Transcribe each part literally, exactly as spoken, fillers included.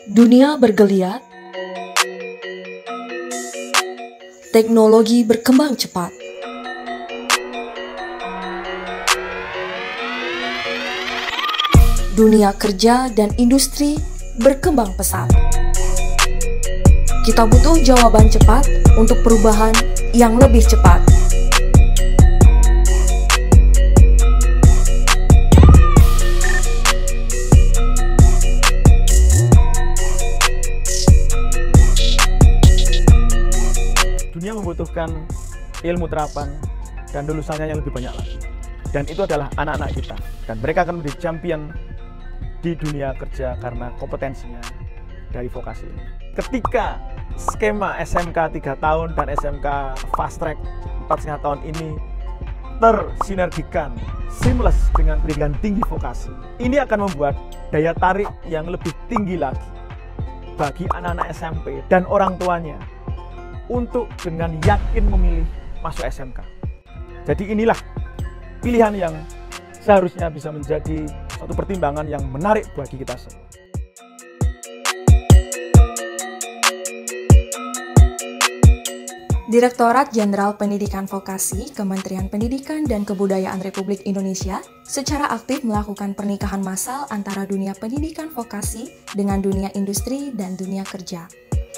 Dunia bergeliat, teknologi berkembang cepat. Dunia kerja dan industri berkembang pesat. Kita butuh jawaban cepat untuk perubahan yang lebih cepat. Dunia membutuhkan ilmu terapan dan lulusannya yang lebih banyak lagi. Dan itu adalah anak-anak kita. Dan mereka akan menjadi champion di dunia kerja karena kompetensinya dari vokasi ini. Ketika skema S M K tiga tahun dan S M K fast track empat setengah tahun ini tersinergikan, seamless dengan pendidikan tinggi vokasi, ini akan membuat daya tarik yang lebih tinggi lagi bagi anak-anak S M P dan orang tuanya untuk dengan yakin memilih masuk S M K. Jadi inilah pilihan yang seharusnya bisa menjadi suatu pertimbangan yang menarik bagi kita semua. Direktorat Jenderal Pendidikan Vokasi, Kementerian Pendidikan dan Kebudayaan Republik Indonesia secara aktif melakukan pernikahan massal antara dunia pendidikan vokasi dengan dunia industri dan dunia kerja.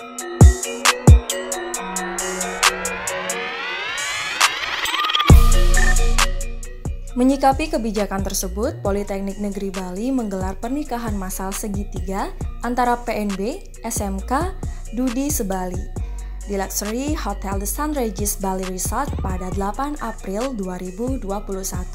Menyikapi kebijakan tersebut, Politeknik Negeri Bali menggelar pernikahan massal segitiga antara P N B, S M K, Dudi Sebali di Luxury Hotel The Sun Regis Bali Resort pada delapan April dua ribu dua puluh satu.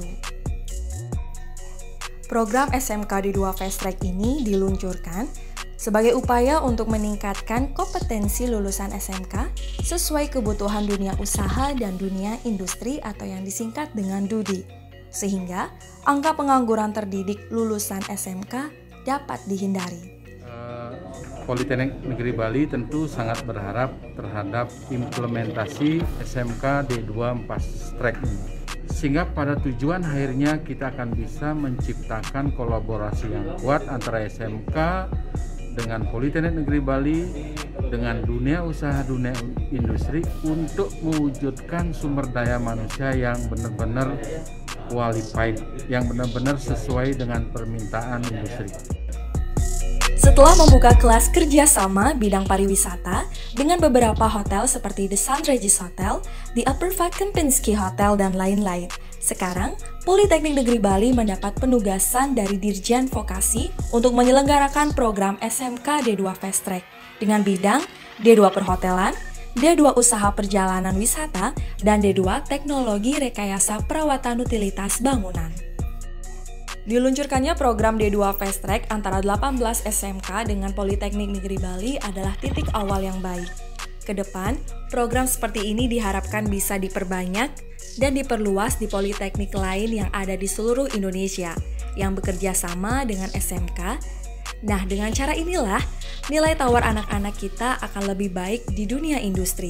Program S M K D dua Fast Track ini diluncurkan sebagai upaya untuk meningkatkan kompetensi lulusan S M K sesuai kebutuhan dunia usaha dan dunia industri atau yang disingkat dengan Dudi, sehingga angka pengangguran terdidik lulusan S M K dapat dihindari. Politeknik Negeri Bali tentu sangat berharap terhadap implementasi S M K D dua Fast Track ini, sehingga pada tujuan akhirnya kita akan bisa menciptakan kolaborasi yang kuat antara S M K dengan Politeknik Negeri Bali dengan dunia usaha, dunia industri untuk mewujudkan sumber daya manusia yang benar-benar qualified, yang benar-benar sesuai dengan permintaan industri. Setelah membuka kelas kerjasama bidang pariwisata dengan beberapa hotel seperti The Sun Regis Hotel, The Upper Five Kempinski Hotel, dan lain-lain, sekarang Politeknik Negeri Bali mendapat penugasan dari Dirjen Vokasi untuk menyelenggarakan program S M K D dua Fast Track dengan bidang D dua Perhotelan, D dua Usaha Perjalanan Wisata, dan D dua Teknologi Rekayasa Perawatan Utilitas Bangunan. Diluncurkannya program D dua Fast Track antara delapan belas S M K dengan Politeknik Negeri Bali adalah titik awal yang baik. Kedepan, program seperti ini diharapkan bisa diperbanyak dan diperluas di politeknik lain yang ada di seluruh Indonesia yang bekerja sama dengan S M K. Nah, dengan cara inilah nilai tawar anak-anak kita akan lebih baik di dunia industri.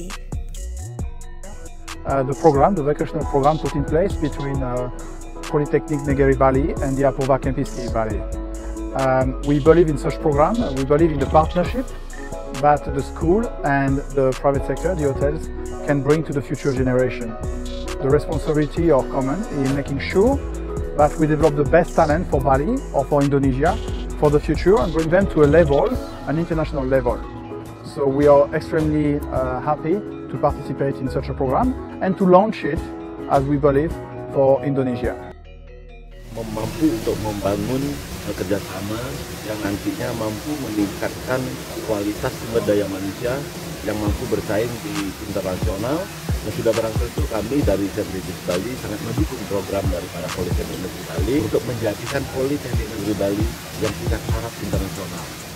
Uh, the program, the vocational program put in place between uh, Polytechnic Negeri Bali and the Apova Kempinski Bali. Um, we believe in such program. We believe in the partnership that the school and the private sector, the hotels, can bring to the future generation. The responsibility are common in making sure that we develop the best talent for Bali or for Indonesia for the future and bring them to a level, an international level. So we are extremely uh, happy to participate in such a program and to launch it, as we believe, for Indonesia. Mampu untuk membangun kerjasama yang nantinya mampu meningkatkan kualitas sumber daya manusia yang mampu bersaing di internasional. Dan sudah barang tentu kami dari Sun Regis Bali sangat mendukung program dari para Politeknik Negeri Bali untuk menjadikan Politeknik Negeri Bali yang punya taraf internasional.